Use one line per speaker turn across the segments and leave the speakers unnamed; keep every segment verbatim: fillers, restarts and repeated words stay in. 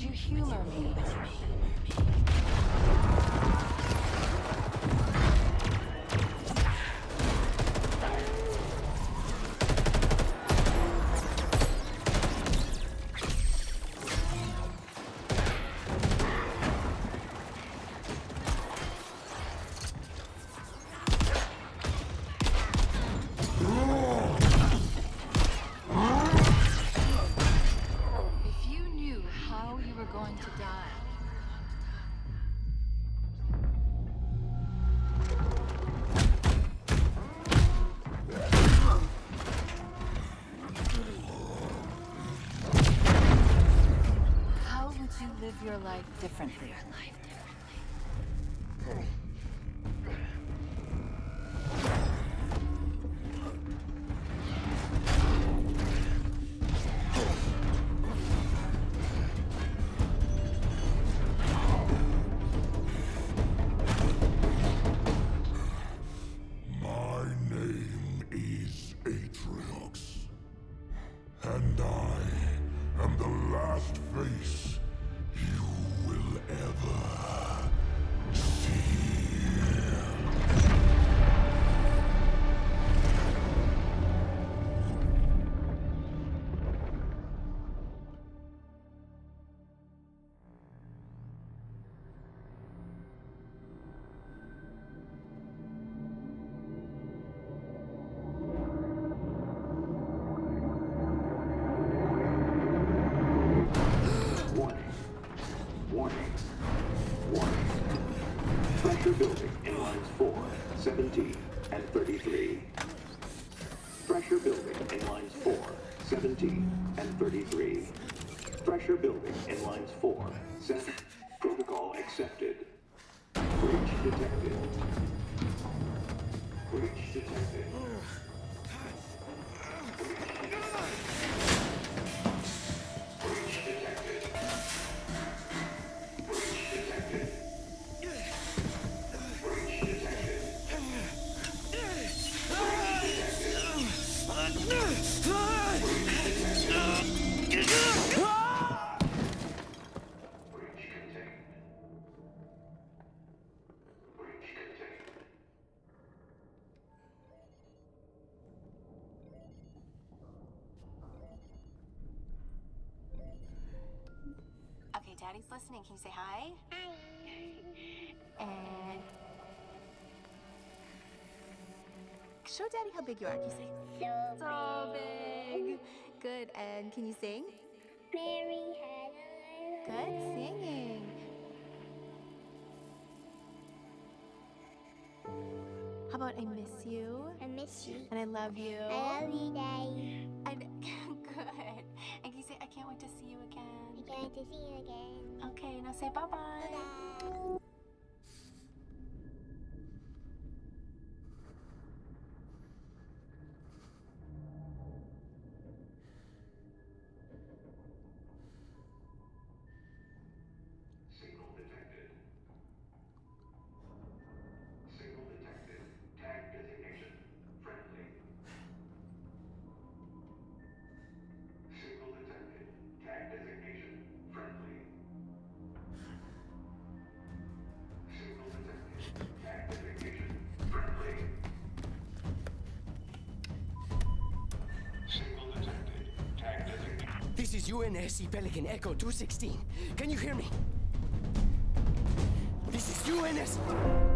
you humor me? Live your life differently.
My name is Atriox, and I am the last face you will ever see.
Pressure building in lines four, seventeen, and thirty-three. Pressure building in lines four, seventeen, and thirty-three. Pressure building in lines four, seven. Protocol accepted. Breach detected. Breach detected.
Okay, Daddy's listening. Can you say hi? Hi. And show Daddy how big you are. Can you say
So,
so big? Good. And can you sing?
Mary had a
Good singing. How about I miss you?
I miss you.
And I love you.
I love you, Daddy.
And good. And can you say I can't wait to see you again?
I can't wait to see you again.
Okay, now say bye-bye.
Bye-bye.
Signal detected. Signal detected. Tag designation. Friendly. Signal detected. Tag designation. Friendly. Signal detected. Tag designation. Friendly. Signal detected. Tag designation.
This is U N S C Pelican Echo two sixteen. Can you hear me? This is U N S...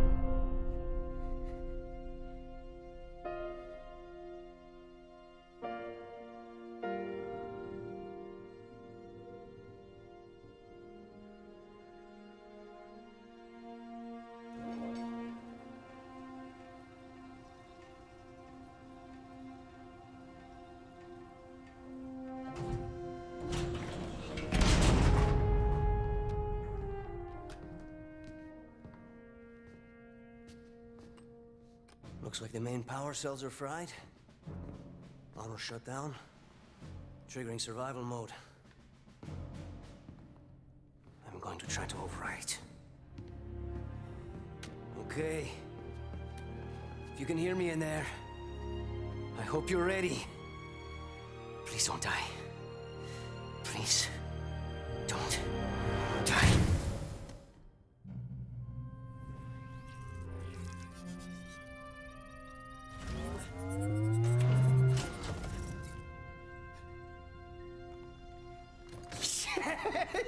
Looks like the main power cells are fried. Auto shut down. Triggering survival mode. I'm going to try to override. Okay. If you can hear me in there, I hope you're ready. Please don't die. Please don't.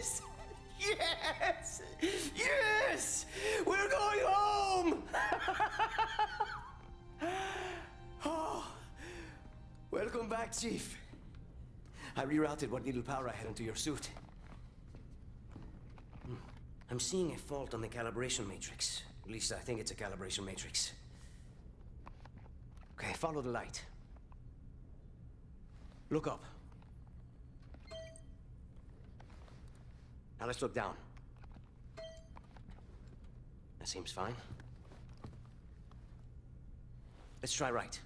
Yes! Yes! Yes! We're going home! Oh, welcome back, Chief. I rerouted what little power I had into your suit. Hmm. I'm seeing a fault on the calibration matrix. At least I think it's a calibration matrix. Okay, follow the light. Look up. Now let's look down. That seems fine. Let's try right.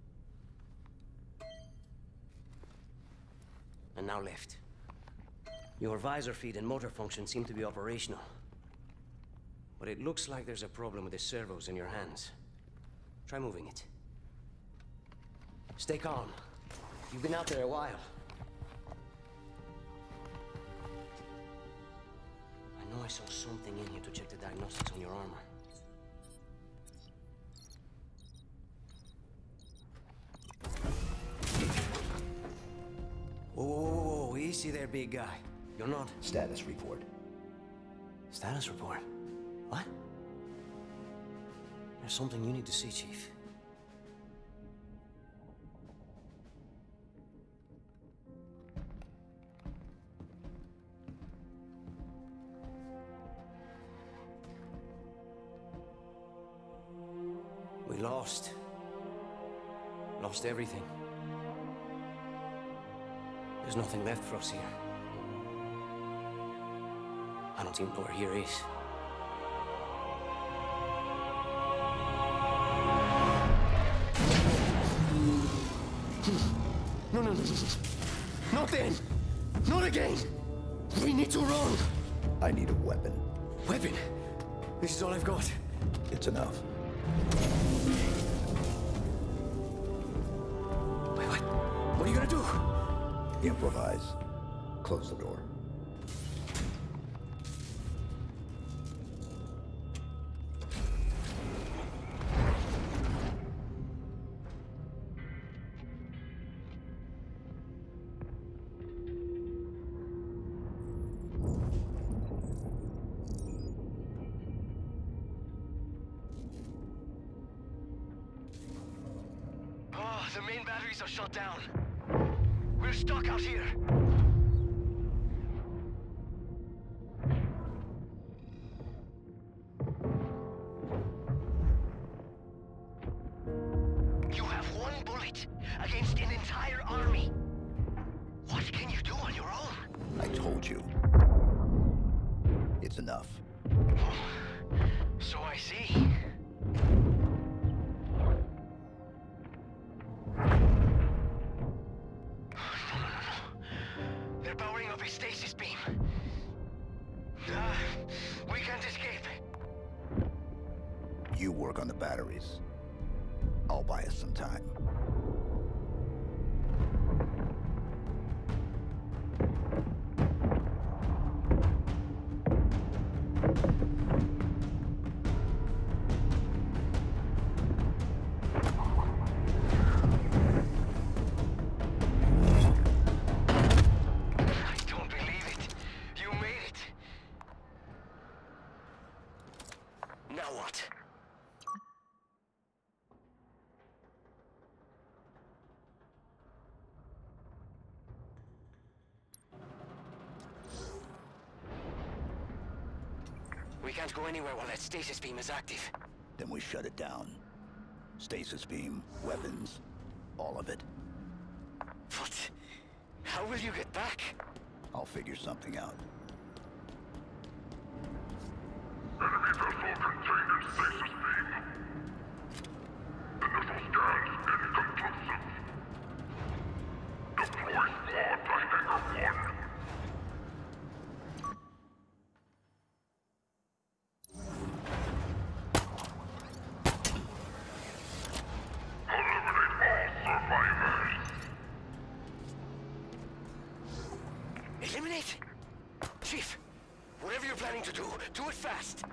And now left. Your visor feed and motor function seem to be operational. But it looks like there's a problem with the servos in your hands. Try moving it. Stay calm. You've been out there a while. I know I saw something in here to check the diagnostics on your armor. Whoa, whoa, whoa, whoa, easy there, big guy. You're not...
Status report.
Status report? What? There's something you need to see, Chief. We lost. Lost everything. There's nothing left for us here. I don't even know where here is. No, no, no, no, no. Not then! Not again! We need to run!
I need a weapon.
Weapon? This is all I've got.
It's enough.
Wait, what? What are you gonna do?
Improvise. Close the door.
Oh, the main batteries are shut down. We're stuck out here. You have one bullet against an entire army. What can you do on your own?
I told you. It's enough.
Oh, so I see. Stasis beam. Uh, we can't escape.
You work on the batteries. I'll buy us some time.
Now what? We can't go anywhere while that stasis beam is active.
Then we shut it down. Stasis beam, weapons, all of it.
But how will you get back?
I'll figure something out.
Enemy vessel contained in stasis beam. Initial scans inconclusive. Deploy squad to Hangar one.
Eliminate? Chief, whatever you're planning to do, do it fast.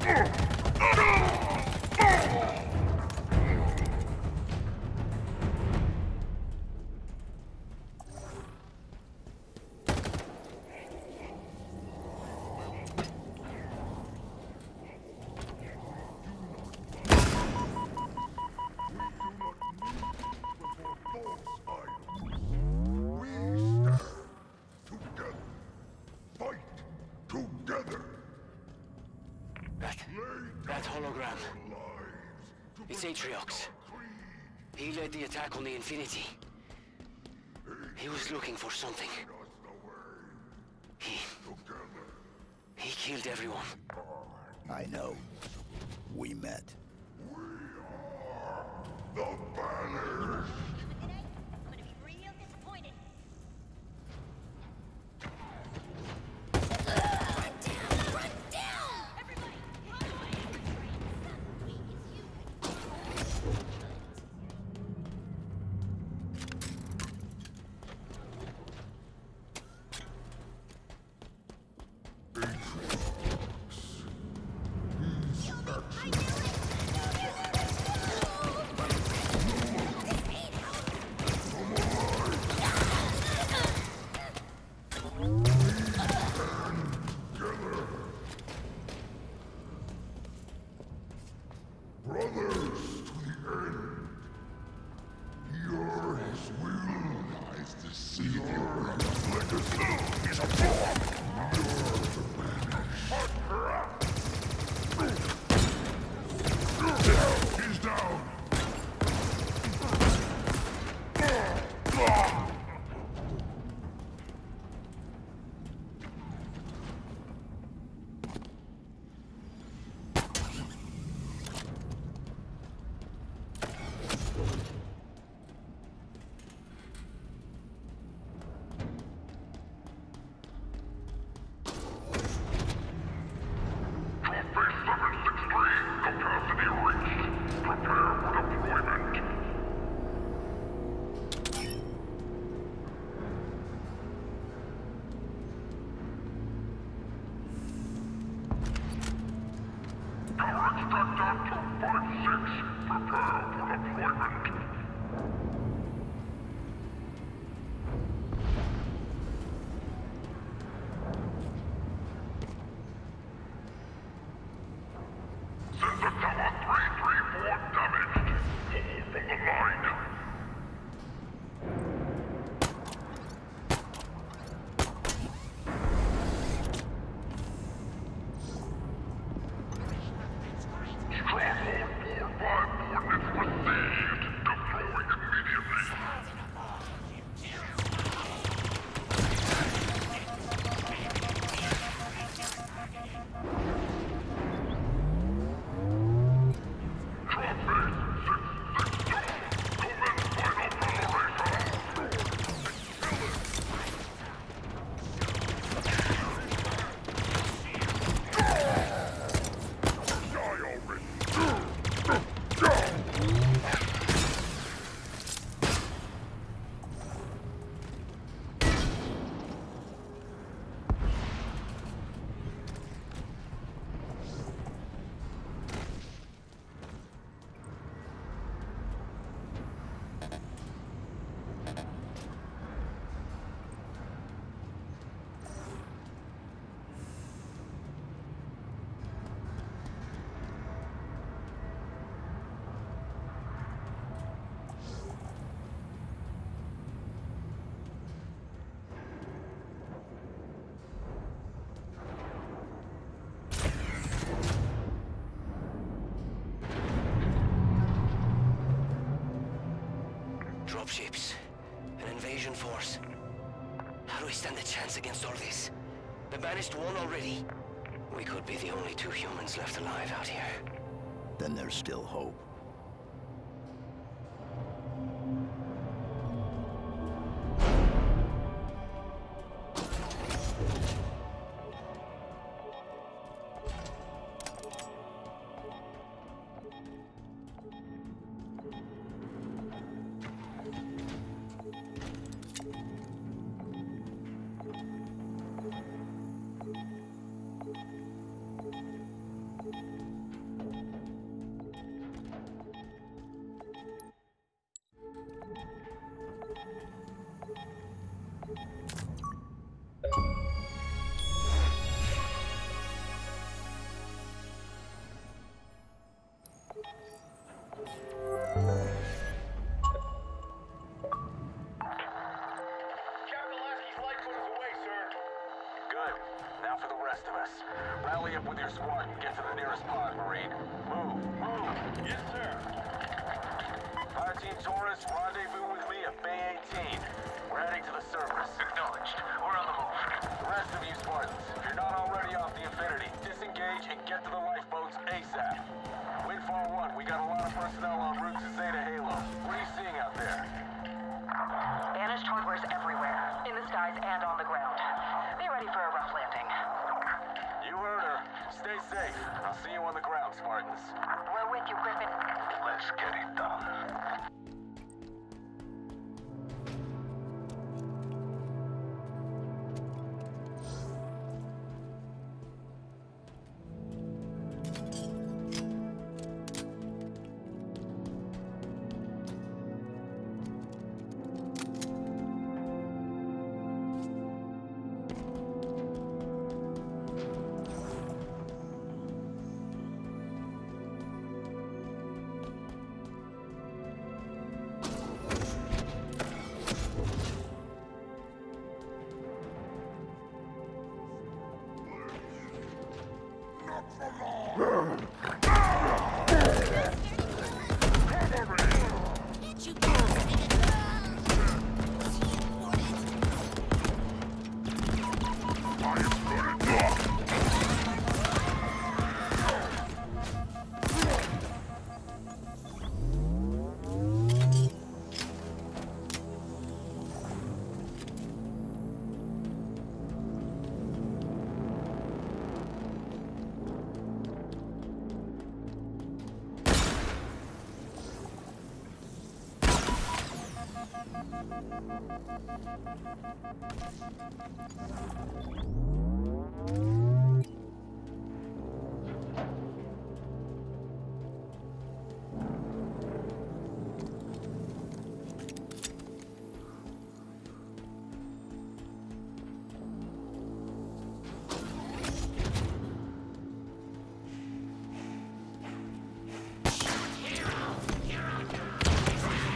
That hologram. It's Atriox. He led the attack on the Infinity. He was looking for something. He... He killed everyone.
I know. We met.
The Banished!
I'm gonna be real disappointed. Run down! Run down! Everybody, run away! It's you.
Brothers to the end. Your his will lies to see your legacy is a bomb. You're the Banished. He's down. Capacity reached. Prepare for deployment. Power extractor two five six. Prepare for deployment. Sensor tower three three four damaged. Hold from the line. Stronghold four five coordinates received. Deploy immediately.
Dropships. An invasion force. How do we stand a chance against all this? The Banished won already. We could be the only two humans left alive out here.
Then there's still hope.
Now for the rest of us. Rally up with your squad and get to the nearest pod, Marine. Move, move. Yes, sir. Fire Team Taurus, rendezvous with me at Bay eighteen. We're heading to the surface. Acknowledged. We're on the move. The rest of you Spartans, if you're not already off the Infinity, disengage and get to the lifeboats ASAP. Windfall one, we got a lot of personnel en route to Zeta Halo. What are you seeing out there?
Banished hardware's everywhere, in the skies and on the ground. Be ready for a rough landing.
You heard her. Stay safe. I'll see you on the ground, Spartans.
We're with you, Griffin.
Let's get it done.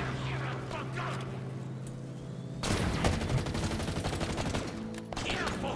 Careful!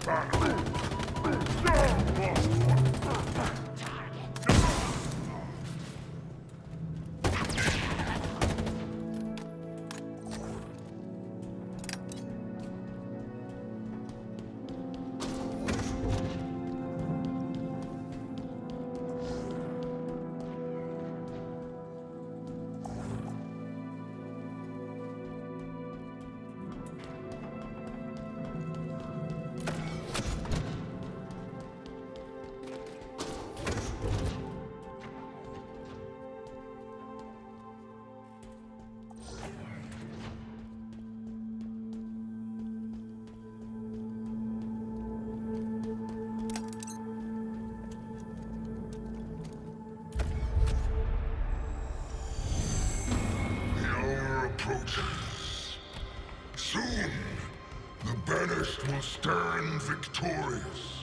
Approaches. Soon, the Banished will stand victorious.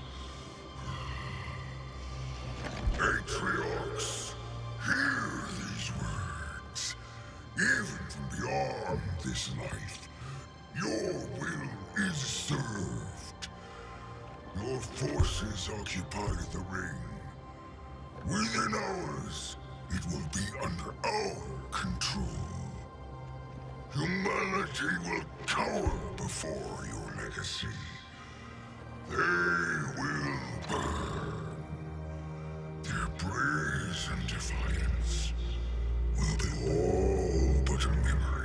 Atriox, hear these words. Even from beyond this life, your will is served. Your forces occupy the ring. Within hours, it will be under our control. Humanity will cower before your legacy. They will burn. Their brazen defiance will be all but a memory.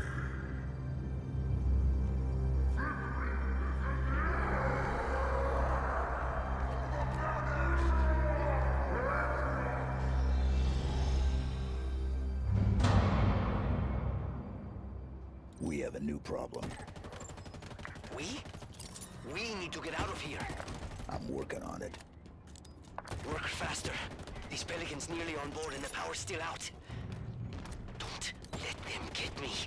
We have a new problem.
We? We need to get out of here.
I'm working on it.
Work faster. These Pelicans nearly on board and the power's still out. Don't let them get me.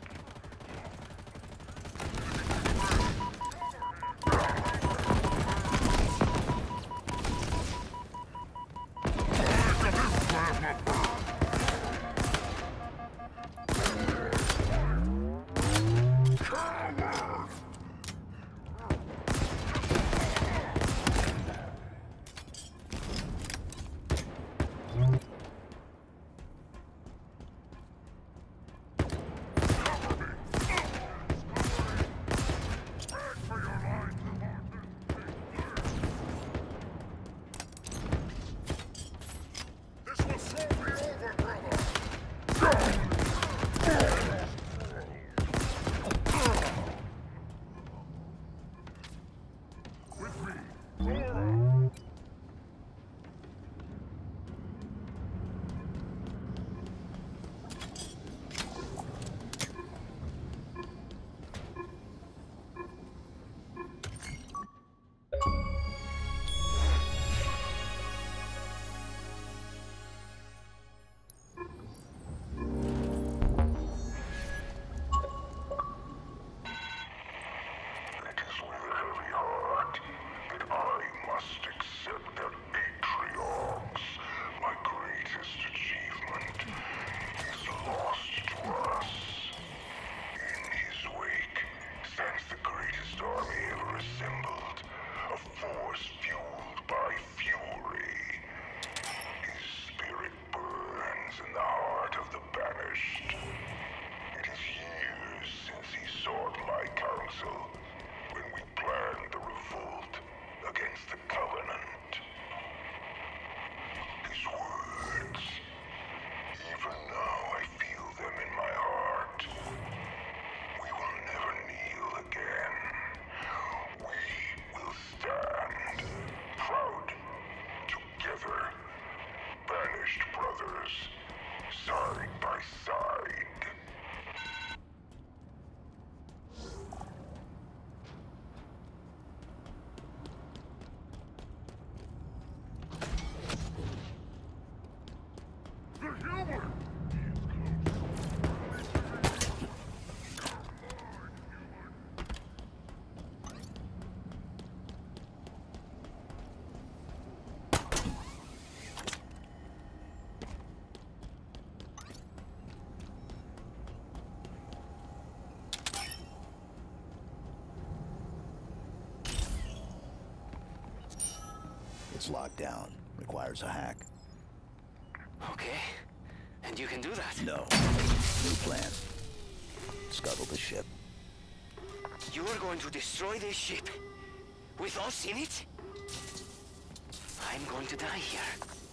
It's locked down. Requires a hack.
Okay. And you can do that?
No. New plan. Scuttle the ship.
You are going to destroy this ship? With us in it? I'm going to die here.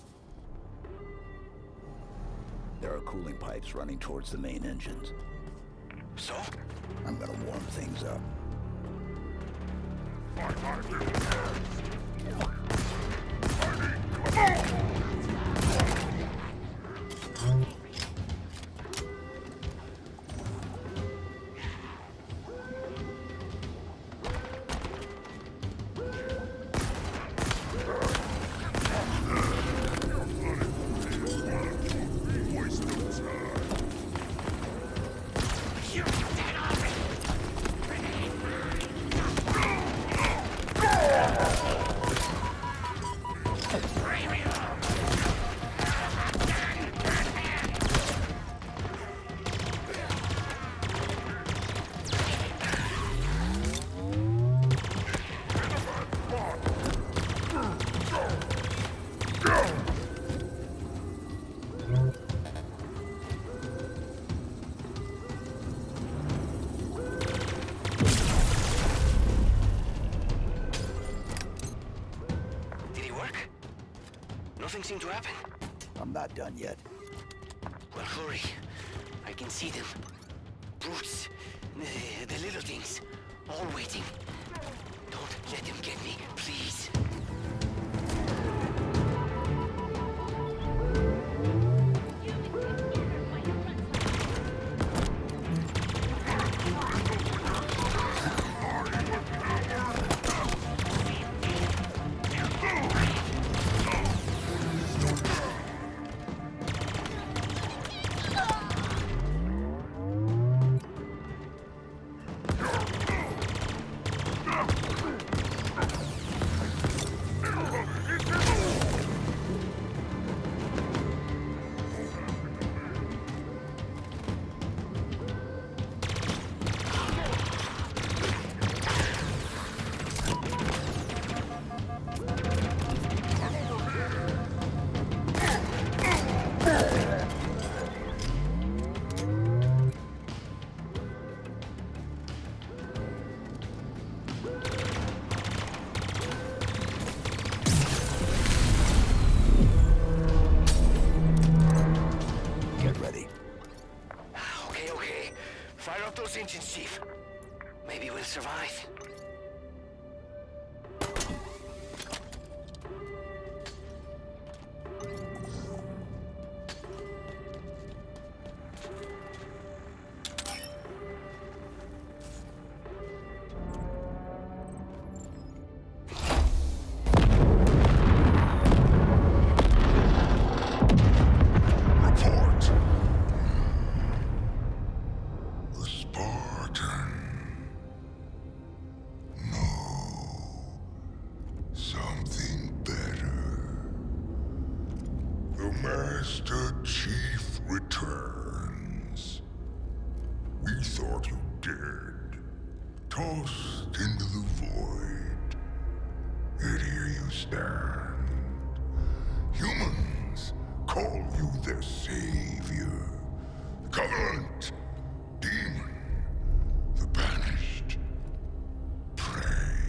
There are cooling pipes running towards the main engines.
So?
I'm gonna warm things up.
Nothing seemed to happen.
I'm not done yet.
Well, hurry. I can see them. Brutes. The, the little things. All waiting. Don't let them get me, please. Engines, Chief. Maybe we'll survive.
Master Chief returns. We thought you dead, tossed into the void. Yet here you stand. Humans call you their savior. Covenant, demon, the banished, prey.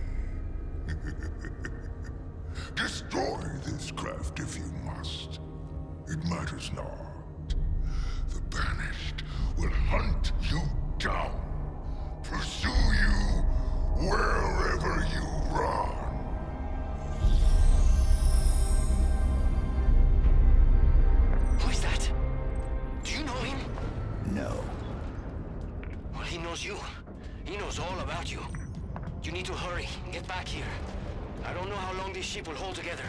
Destroy this craft if you must. It matters not. The banished will hunt you down, pursue you wherever you run.
Who is that? Do you know him?
No.
Well, he knows you. He knows all about you. You need to hurry. Get back here. I don't know how long this ship will hold together.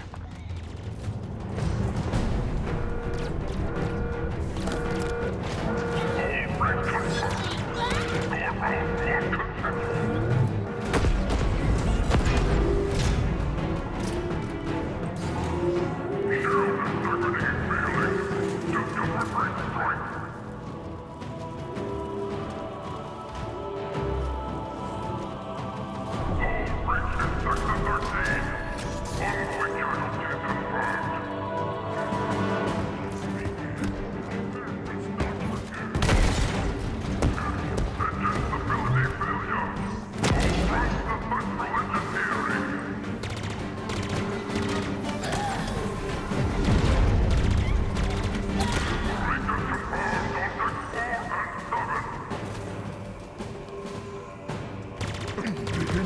Sector thirteen, following your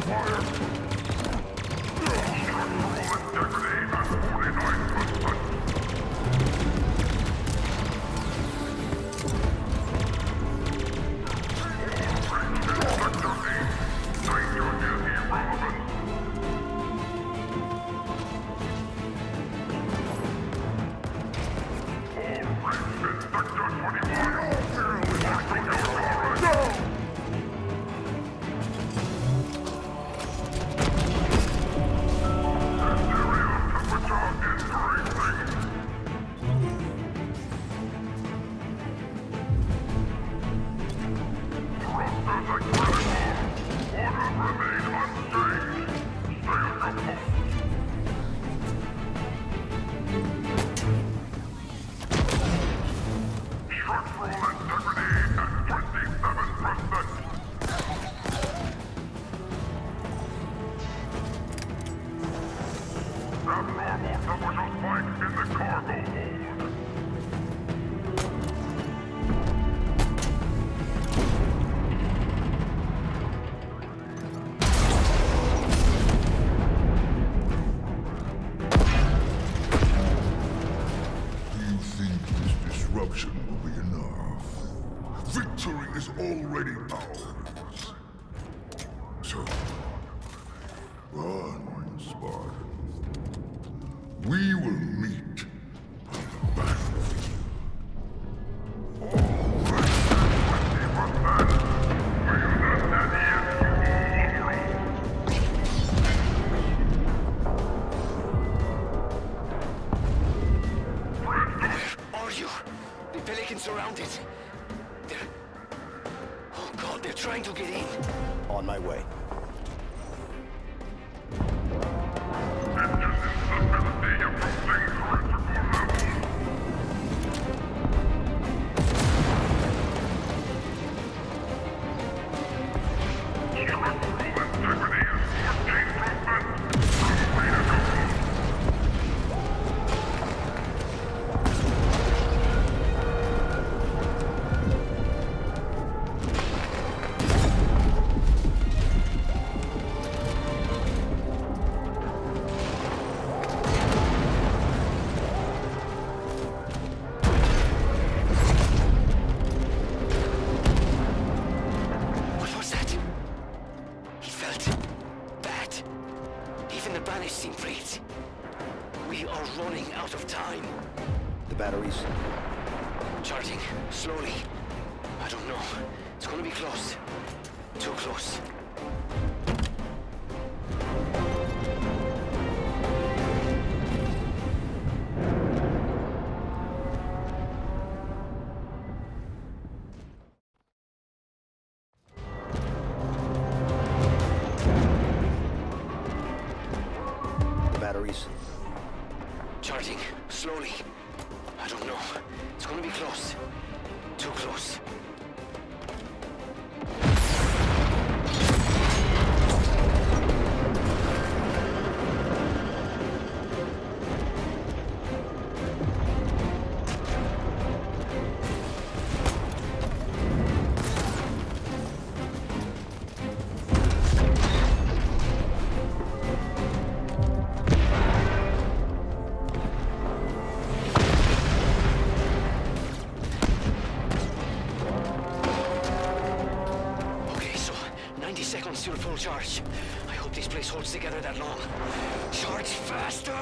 Already ours. So, run, Spartan. We will meet on the battlefield.
Where are you? The Pelicans surrounded. They're... Oh God, they're trying to get in.
On my way.
Charging. Slowly. I don't know. It's gonna be close. Too close.
Batteries.
Charging. Slowly. I don't know. It's gonna be close. Too close. Still full charge. I hope this place holds together that long. Charge faster!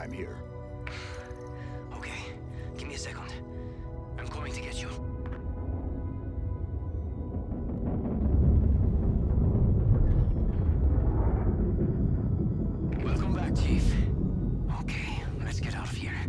I'm here.
Okay, give me a second. I'm coming to get you. Welcome back, Chief. Okay, let's get out of here.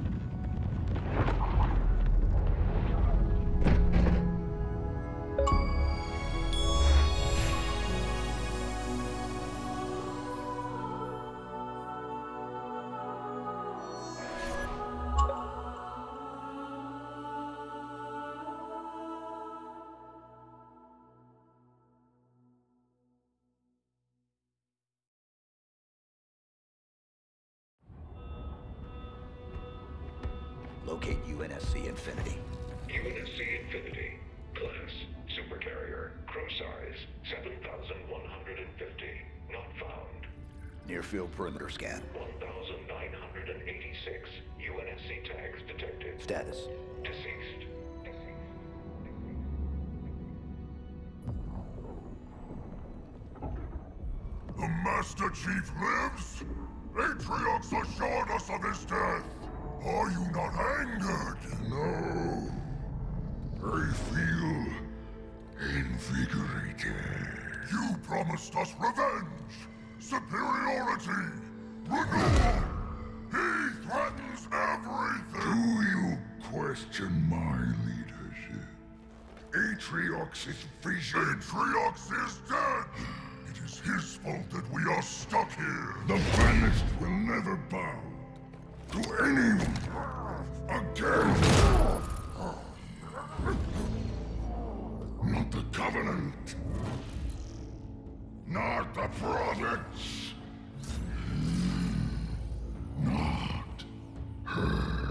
Locate U N S C Infinity.
U N S C Infinity. Class, Supercarrier. Crew size, seven thousand one hundred fifty. Not found.
Near field perimeter scan.
one thousand nine hundred eighty-six. U N S C tags detected.
Status.
Deceased.
The Master Chief lives? Atriox assured us of his death. Are you not angered? No. I feel invigorated. You promised us revenge, superiority, renewal. He threatens everything. Do you question my leadership? Atriox's vision. Atriox is dead. It is his fault that we are stuck here. The Banished will never bow to anyone again. Not the Covenant. Not the Prophets. Not her.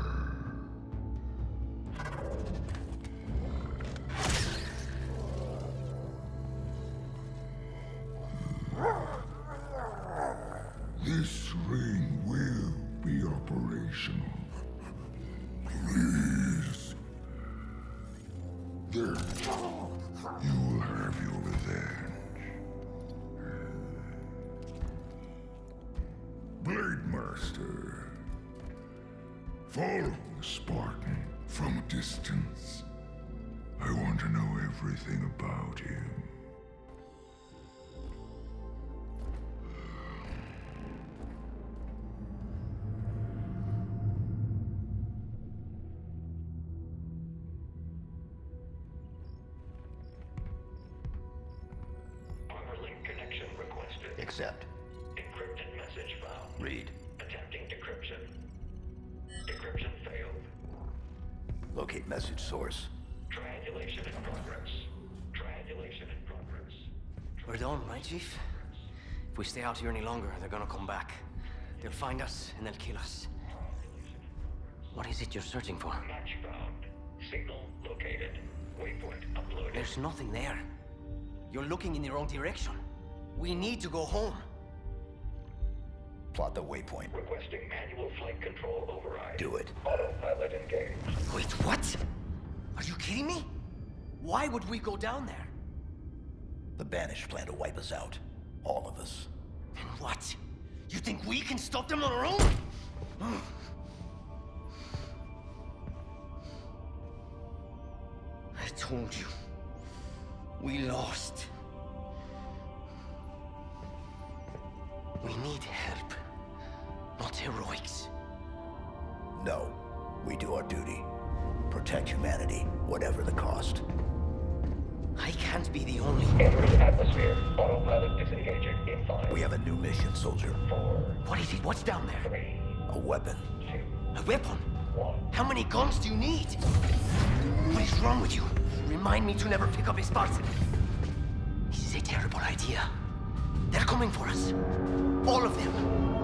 This ring will be operational. Please. There. You will have your revenge. Blade Master. Follow the Spartan from a distance. I want to know everything about him.
Accept.
Encrypted message found.
Read.
Attempting decryption. Decryption failed.
Locate message source.
Triangulation in progress. Triangulation in progress.
We're done, right, Chief? If we stay out here any longer, they're gonna come back. They'll find us, and they'll kill us. What is it you're searching for?
Match found. Signal located. Waypoint uploaded.
There's nothing there. You're looking in the wrong direction. We need to go home.
Plot the waypoint.
Requesting manual flight control override.
Do it.
Autopilot engaged.
Wait, what? Are you kidding me? Why would we go down there?
The Banished plan to wipe us out. All of us.
And what? You think we can stop them on our own? I told you. We lost. We need help, not heroics.
No. We do our duty. Protect humanity, whatever the cost.
I can't be the only...
Entering atmosphere. Autopilot disengaging in five.
We have a new mission, soldier.
Four.
What is it? What's down there?
Three.
A weapon.
Two.
A weapon?
One.
How many guns do you need? What is wrong with you? Remind me to never pick up a Spartan. This is a terrible idea. They're coming for us. All of them.